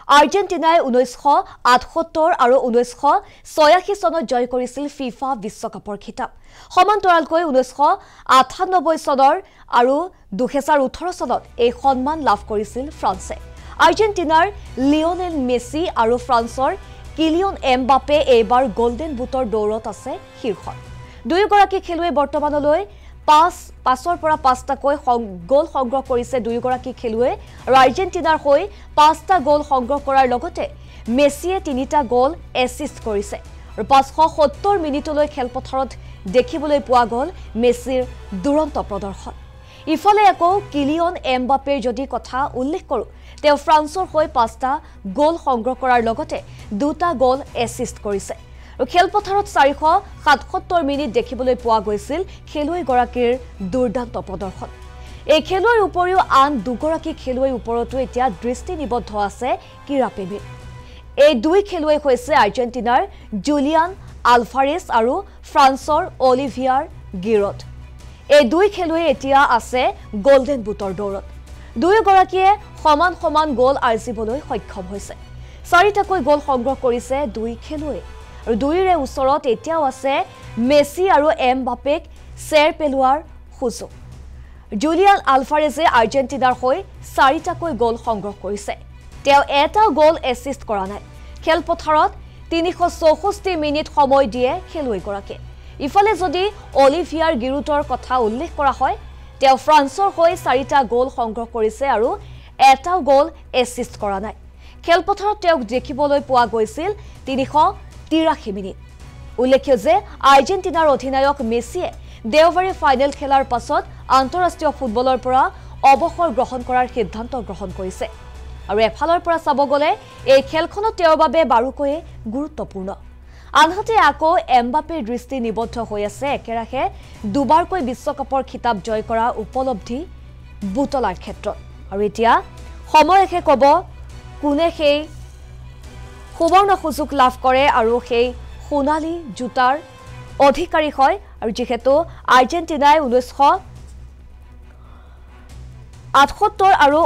আৰ্জেণ্টিনাই 1978 আৰু 1986 চনত জয় কৰিছিল ফিফা বিশ্বকাপৰ খিতাপ সমান্তৰালকৈ 1998 চনৰ আৰু 2018 চনত এই সন্মান লাভ কৰিছিল ফ্ৰান্সে আৰ্জেণ্টিনাৰ লিওনেল মেছি আৰু ফ্ৰান্সৰ কিলিয়ন এমবাপে এইবাৰ গোল্ডেন বুটৰ দৌৰত আছে শীৰ্ষত দুয়োগৰাকী খেলুৱৈ বৰ্তমানলৈ 5ৰ পৰা 5টাকৈ গোল সংগ্ৰহ কৰিছে দুয়োগৰাকী খেলুৱৈ আৰু আৰ্জেণ্টিনাৰ হৈ 5টা গোল সংগ্ৰহ কৰাৰ লগতে মেছিয়ে 3টা গোল এছিষ্ট কৰিছে আৰু 570 মিনিটলৈ খেলপথাৰত দেখিবলৈ পোৱা গ'ল মেছিৰ দুৰন্ত প্ৰদৰ্শন ইফালে আকৌ কিলিয়ন এমবাপেৰ যদি কথা উল্লেখ কৰোঁ তেওঁ ফ্ৰান্সৰ হৈ 5টা গোল সংগ্ৰহ কৰাৰ লগতে 2টা গোল এছিষ্ট কৰিছে আৰু খেলপথাৰত 477 মিনিট দেখিবলৈ পোৱা গৈছিল খেলুৱৈগৰাকীৰ দুৰ্দান্ত প্ৰদৰ্শন এই খেলুৱৈৰ উপৰিও আন দুগৰাকী খেলুৱৈৰ ওপৰতো এতিয়া দৃষ্টি নিবদ্ধ আছে ক্ৰীড়াপ্ৰেমীৰ এই দুই খেলুৱৈ হৈছে আৰ্জেণ্টিনাৰ জুলিয়ান আলভাৰেজ আৰু ফ্ৰান্সৰ অলিভিয়াৰ গিৰড এই দুই খেলুৱৈ এতিয়া আছে গোল্ডেন বুটৰ দৌৰত দুয়োগৰাকীয়ে সমান গোল আৰ্জিবলৈ সক্ষম হৈছে 4টাকৈ গোল সংগ্ৰহ কৰিছে দুই খেলুৱৈ আৰু দুইৰে ওচৰত এতিয়াও আছে মেছি আৰু এমবাপেক চেৰ পেলোৱাৰ সুযোগ জুলিয়ান আলভাৰেজে আৰ্জেণ্টিনাৰ হৈ 4টাকৈ গোল সংগ্ৰহ কৰিছে তেওঁ এটা গোল এছিষ্ট কৰা নাই খেলপথাৰত 364 মিনিট সময় দিয়ে খেলুৱৈগৰাকীয়ে ইফালে যদি অলিভিয়াৰ গিৰুটৰ কথা উল্লেখ কৰা হয় তেওঁ ফ্ৰান্সৰ হৈ 4টা গোল সংগ্ৰহ কৰিছে আৰু এটাও গোল এছিষ্ট কৰা নাই খেলপথাৰত তেওঁক দেখিবলৈ পোৱা গৈছিল 383 মিনিট উল্লেখ্য যে আৰ্জেণ্টিনাৰ অধিনায়ক মেছিয়ে দেওবাৰে ফাইনেল খেলাৰ পাছত আন্তঃৰাষ্ট্ৰীয় ফুটবলৰ পৰা অৱসৰ গ্ৰহণ কৰাৰ সিদ্ধান্ত গ্ৰহণ কৰিছে আৰু এফালৰ পৰা চাব গ'লে এই খেলখনত তেওঁৰ বাবে বাৰুকৈ গুৰুত্বপূৰ্ণ আনহাতে আকৌ এমবাপেৰ দৃষ্টি নিবদ্ধ হৈ আছে একেৰাহে দুবাৰকৈ বিশ্বকাপৰ খিতাপ জয় কৰা উপলব্ধি বুটলাৰ ক্ষেত্ৰত আৰু এতিয়া সময়হে ক'ব কোনে সেই সুবৰ্ণ সুযোগ লাভ কৰে আৰু সেই সোণালী জোতাৰ অধিকাৰী হয় আৰু যেহেতু আৰ্জেণ্টিনাই 1978 আৰু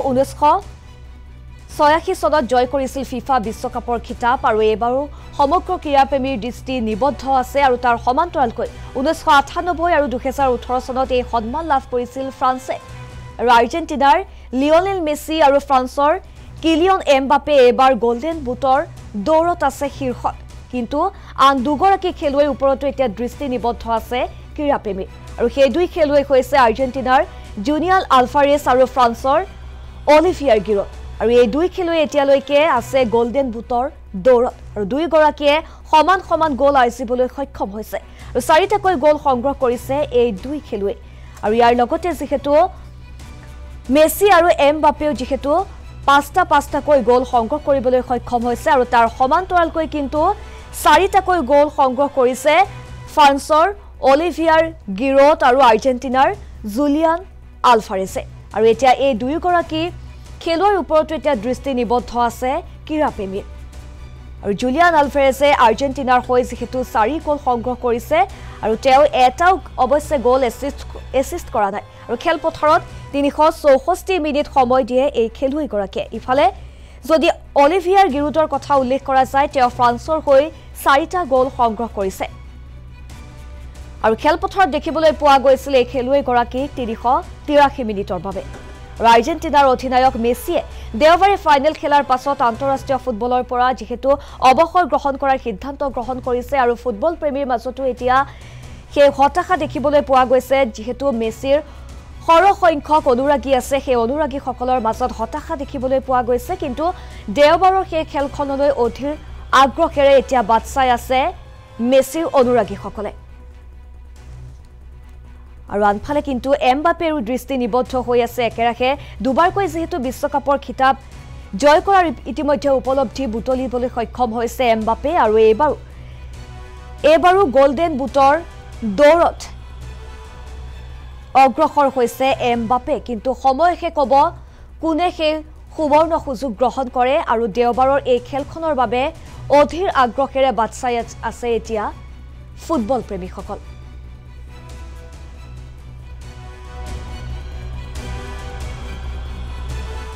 1986 চনত জয় কৰিছিল ফিফা বিশ্বকাপৰ খিতাপ আৰু এবাৰো সমগ্ৰ ক্ৰীড়াপ্ৰেমীৰ দৃষ্টি নিবদ্ধ আছে আৰু তাৰ সমান্তৰালকৈ 1998 আৰু 2018 চনত এই সন্মান লাভ কৰিছিল ফ্ৰান্সে আৰু আৰ্জেণ্টিনাৰ লিওনেল মেছি আৰু ফ্ৰান্সৰ কিলিয়ন এমবাপে এবাৰ গোল্ডেন বুটৰ দৌৰত আছে শীৰ্ষত কিন্তু আন দুগৰাকী খেলুৱৈৰ ওপৰতো এতিয়া দৃষ্টি নিবদ্ধ আছে ক্ৰীড়াপ্ৰেমী আৰু সেই দুই খেলুৱৈ হৈছে আৰ্জেণ্টিনাৰ জুলিয়ান আলভাৰেজ আৰু ফ্ৰান্সৰ অলিভিয়াৰ গিৰড আৰু এই দুই খেলুৱৈ এতিয়ালৈকে আছে গোল্ডেন বুটৰ দৌৰত আৰু দুয়োগৰাকীয়ে সমান গোল আৰ্জিবলৈ সক্ষম হৈছে আৰু 4টাকৈ গোল সংগ্ৰহ কৰিছে এই দুই খেলুৱৈ আৰু ইয়াৰ লগতে যিহেতু মেছি আৰু এমবাপেও যিহেতু 5টাকৈ গোল সংগ্ৰহ কৰিবলৈ সক্ষম হৈছে আৰু তাৰ সমান্তৰালকৈ কিন্তু 4টাকৈ গোল সংগ্ৰহ কৰিছে ফ্ৰান্সৰ অলিভিয়াৰ গিৰড আৰু আৰ্জেণ্টিনাৰ জুলিয়ান আলভাৰেজে আৰু এতিয়া এই দুয়োগৰাকী খেলুৱৈৰ ওপৰতো এতিয়া দৃষ্টি নিবদ্ধ আছে ক্ৰীড়াপ্ৰেমীৰ আৰু জুলিয়ান আলভাৰেজে আৰ্জেণ্টিনাৰ হৈ যেহেতু 4 গোল সংগ্ৰহ কৰিছে আৰু তেওঁ এটাও অৱশ্যে গোল এছিষ্ট কৰা নাই আৰু খেলপথাৰত 364 মিনিট সময় দিয়ে এই খেলুৱৈগৰাকীয়ে ইফালে যদি অলিভিয়াৰ গিৰুটৰ কথা উল্লেখ কৰা যায় তেওঁ ফ্ৰান্সৰ হৈ 4টা গোল সংগ্ৰহ কৰিছে আৰু খেলপথাৰত দেখিবলৈ পোৱা গৈছিল এই খেলুৱৈগৰাকীক 383 মিনিটৰ বাবে আৰু আৰ্জেণ্টিনাৰ অধিনায়ক মেছিয়ে দেওবাৰে ফাইনেল খেলাৰ পাছত আন্তঃৰাষ্ট্ৰীয় ফুটবলৰ পৰা যেহেতু অৱসৰ গ্ৰহণ কৰাৰ সিদ্ধান্ত গ্ৰহণ কৰিছে আৰু ফুটবল প্ৰেমীৰ মাজতো এতিয়া সেই হতাশা দেখিবলৈ পোৱা গৈছে যেহেতু মেছিৰ সৰহসংখ্যক অনুৰাগী আছে সেই অনুৰাগীসকলৰ মাজত হতাশা দেখিবলৈ পোৱা গৈছে কিন্তু দেওবাৰৰ সেই খেলখনলৈ অধীৰ আগ্ৰহেৰে এতিয়া বাট চাই আছে মেছিৰ অনুৰাগীসকলে আৰু আনফালে কিন্তু এমবাপেৰো দৃষ্টি নিবদ্ধ হৈ আছে একেৰাহে দুবাৰকৈ যেহেতু বিশ্বকাপৰ খিতাপ জয় কৰাৰ ইতিমধ্যে উপলব্ধি বুটলিবলৈ সক্ষম হৈছে এমবাপে আৰু এইবাৰো গোল্ডেন বুটৰ দৌৰত অগ্ৰসৰ হৈছে এমবাপে কিন্তু সময়হে ক'ব কোনে সেই সুবৰ্ণ সুযোগ গ্ৰহণ কৰে আৰু দেওবাৰৰ এই খেলখনৰ বাবে অধীৰ আগ্ৰহেৰে বাট চাই আছে এতিয়া ফুটবল প্ৰেমীসকল